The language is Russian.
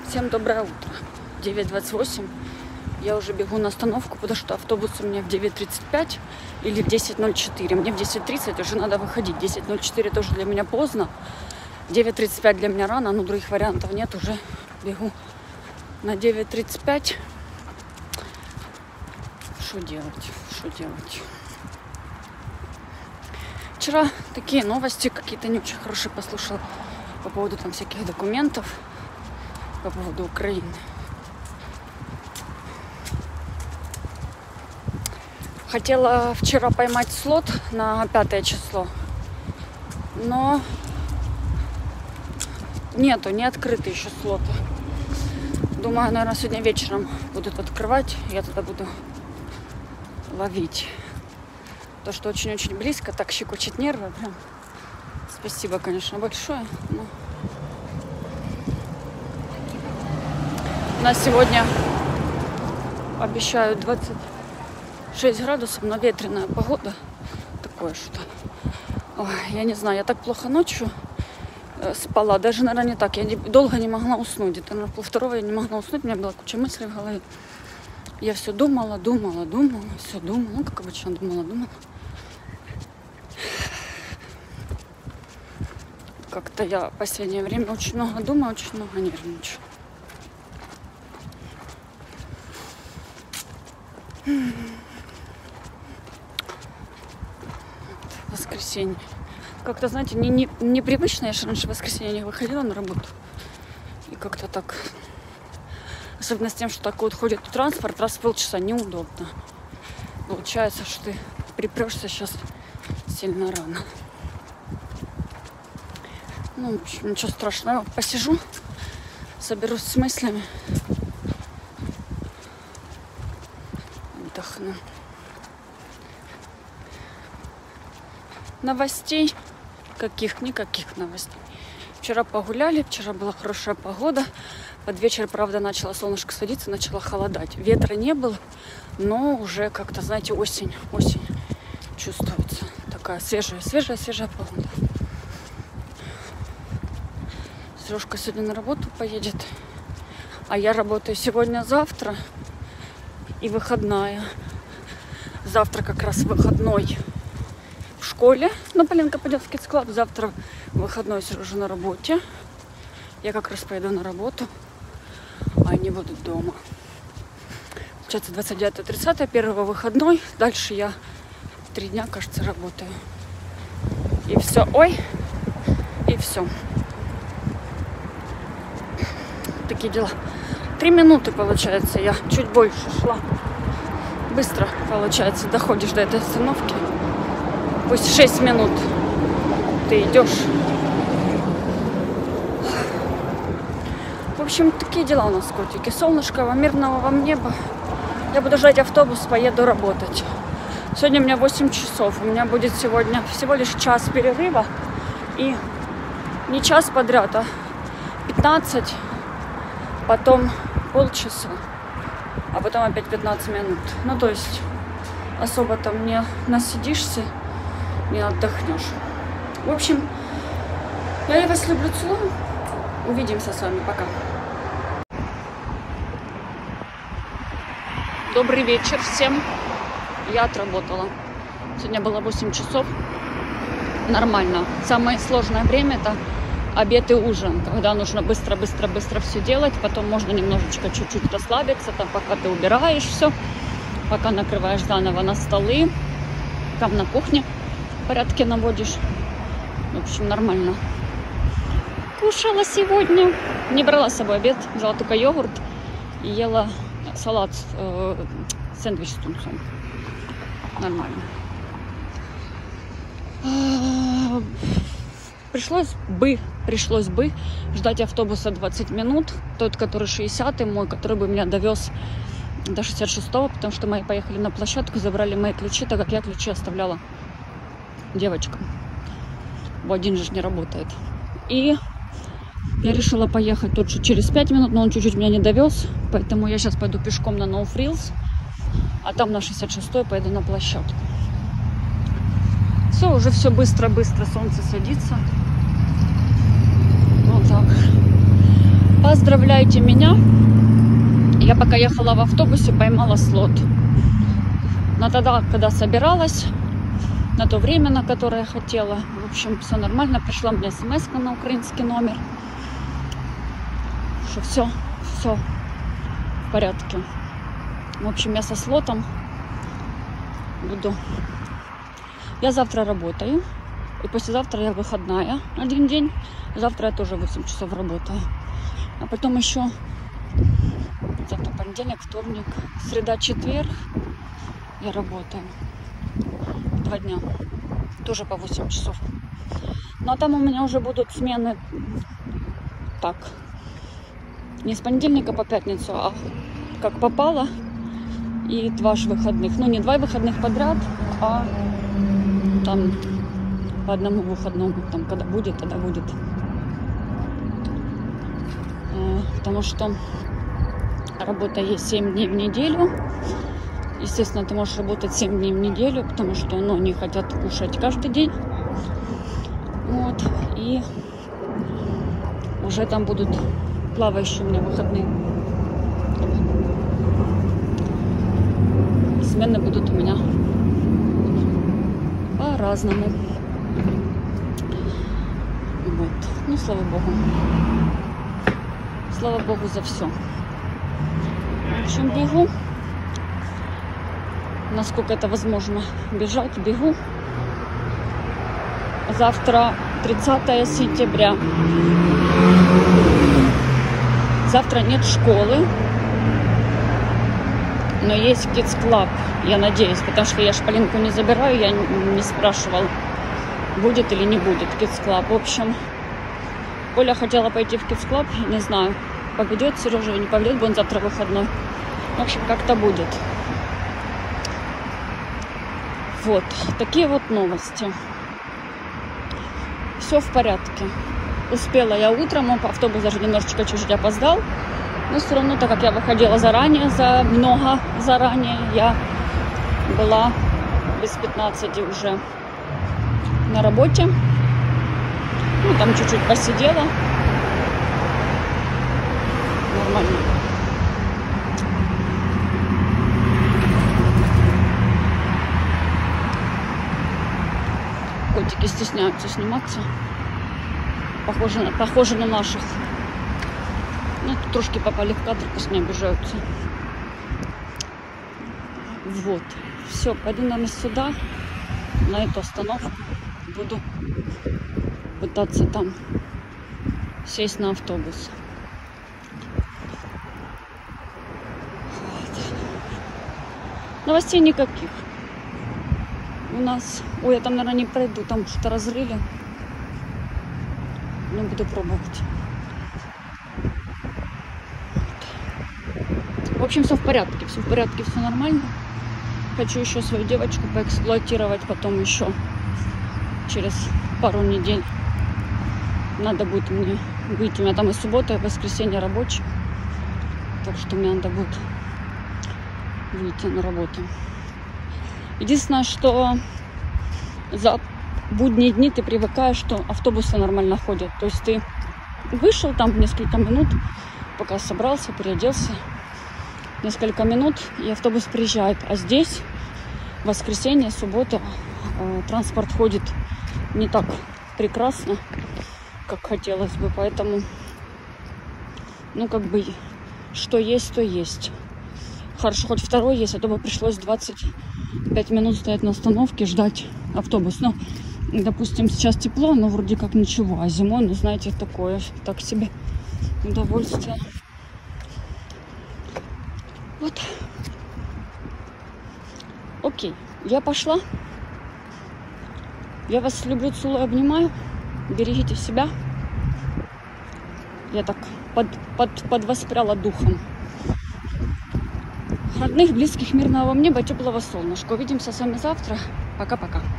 Всем доброе утро. 9:28. Я уже бегу на остановку, потому что автобус у меня в 9:35 или в 10:04. Мне в 10:30 уже надо выходить. 10:04 тоже для меня поздно. 9:35 для меня рано, но других вариантов нет. Уже бегу на 9:35. Что делать? Что делать? Вчера такие новости какие-то не очень хорошие послушала по поводу там всяких документов, по поводу Украины. Хотела вчера поймать слот на 5 число, но нету, не открыты еще слоты. Думаю, наверное, сегодня вечером будут открывать, я тогда буду ловить. То, что очень-очень близко, так щекочет нервы. Прям. Спасибо, конечно, большое. Но... У нас сегодня обещают 26 градусов, но ветреная погода. Такое что-то. Ой, я не знаю, я так плохо ночью спала. Даже, наверное, не так. Я долго не могла уснуть. Это, наверное, полвторого я не могла уснуть. У меня была куча мыслей в голове. Я все думала, все думала. Ну, как обычно, думала. Как-то я в последнее время очень много думаю, очень много нервничаю. Воскресенье. Как-то, знаете, непривычно. Я же раньше в воскресенье не выходила на работу. И как-то так... Особенно с тем, что так вот ходит транспорт, раз в полчаса неудобно. Получается, что ты припрешься сейчас сильно рано. Ну, в общем, ничего страшного. Посижу, соберусь с мыслями. Отдохну. Новостей никаких новостей. Вчера погуляли, вчера была хорошая погода. Под вечер, правда, начало солнышко садиться, начало холодать. Ветра не было, но уже как-то, знаете, осень чувствуется. Такая свежая погода. Сережка сегодня на работу поедет, а я работаю сегодня-завтра и выходная. Завтра как раз выходной в школе на Поленко-Подельский склад. Завтра выходной Сережа на работе. Я как раз поеду на работу, а они будут дома. Получается 29-30, первого выходной. Дальше я 3 дня, кажется, работаю. И все. И все. Такие дела. 3 минуты, получается, я чуть больше шла. Быстро, получается, доходишь до этой остановки. Пусть 6 минут ты идешь. В общем, такие дела у нас, котики. Солнышко, мирного вам неба. Я буду ждать автобус, поеду работать. Сегодня у меня 8 часов. У меня будет сегодня всего лишь час перерыва. И не час подряд, а 15, потом полчаса, а потом опять 15 минут. Ну, то есть особо там не насидишься, не отдохнешь. В общем, я вас люблю, целую. Увидимся с вами. Пока. Добрый вечер всем. Я отработала. Сегодня было 8 часов. Нормально. Самое сложное время — это обед и ужин, когда нужно быстро все делать. Потом можно немножечко чуть-чуть расслабиться, там, пока ты убираешь все, пока накрываешь заново на столы, там на кухне в порядке наводишь. В общем, нормально. Кушала сегодня. Не брала с собой обед, взяла только йогурт и ела салат, сэндвич с тунцом. Нормально. Пришлось бы ждать автобуса 20 минут. Тот, который 60-й, мой, который бы меня довез до 66-го, потому что мы поехали на площадку, забрали мои ключи, так как я ключи оставляла девочкам. Бо один же не работает. И я решила поехать тут же через 5 минут, но он чуть-чуть меня не довез, поэтому я сейчас пойду пешком на No Frills, а там на 66-й поеду на площадку. Все, уже все быстро, солнце садится. Вот так. Поздравляйте меня. Я пока ехала в автобусе, поймала слот. Но тогда, когда собиралась, на то время, на которое я хотела. В общем, все нормально. Пришла мне смс-ка на украинский номер, что все в порядке. В общем, я со слотом буду. Я завтра работаю. И послезавтра я выходная один день. Завтра я тоже 8 часов работаю. А потом еще завтра понедельник, вторник, среда, четверг я работаю. 2 дня. Тоже по 8 часов. Ну а там у меня уже будут смены так. Не с понедельника по пятницу, а как попало. И 2 выходных. Ну не 2 выходных подряд, а там по одному выходному. Там когда будет, тогда будет. Потому что работа есть 7 дней в неделю. Естественно, ты можешь работать 7 дней в неделю, потому что они хотят кушать каждый день. Вот. И уже там будут плавающие у меня выходные. Смены будут у меня по-разному. Вот. Ну, слава богу. Слава богу за все. В общем, бегу. Насколько это возможно бежать, бегу. Завтра 30 сентября. Завтра нет школы, но есть Kids Club, я надеюсь, потому что я Полинку не забираю, я не спрашивал, будет или не будет Kids Club. В общем, Оля хотела пойти в Kids Club, не знаю, поведет Сережа или не поведет, будет завтра выходной. В общем, как-то будет. Вот, такие вот новости. Все в порядке. Успела я утром, автобус даже немножечко чуть-чуть опоздал. Но все равно, так как я выходила заранее, много заранее, я была без 15 уже на работе. Ну, там чуть-чуть посидела. Нормально. Котики стесняются сниматься. Похоже на наших. Ну, трошки попали в кадр, пусть не обижаются. Вот. Все, пойду, наверное, сюда, на эту остановку. Буду пытаться там сесть на автобус. Вот. Новостей никаких. У нас... Ой, я там, наверное, не пройду, там что-то разрыли. Но буду пробовать. В общем, все в порядке, все нормально. Хочу еще свою девочку поэксплуатировать потом еще через пару недель. Надо будет мне выйти. У меня там и суббота, и воскресенье рабочий. Так что мне надо будет выйти на работу. Единственное, что за будние дни ты привыкаешь, что автобусы нормально ходят. То есть ты вышел там несколько минут, пока собрался, переоделся. Несколько минут, и автобус приезжает. А здесь в воскресенье, суббота транспорт ходит не так прекрасно, как хотелось бы. Поэтому, ну, как бы, что есть, то есть. Хорошо, хоть второй есть, а то бы пришлось 25 минут стоять на остановке, ждать автобус. Ну, допустим, сейчас тепло, но вроде как ничего. А зимой, ну, знаете, такое, так себе удовольствие. Вот. Окей, я пошла. Я вас люблю, целую, обнимаю. Берегите себя. Я так подвоспряла духом. Родных, близких, мирного вам неба, теплого солнышка. Увидимся с вами завтра. Пока-пока.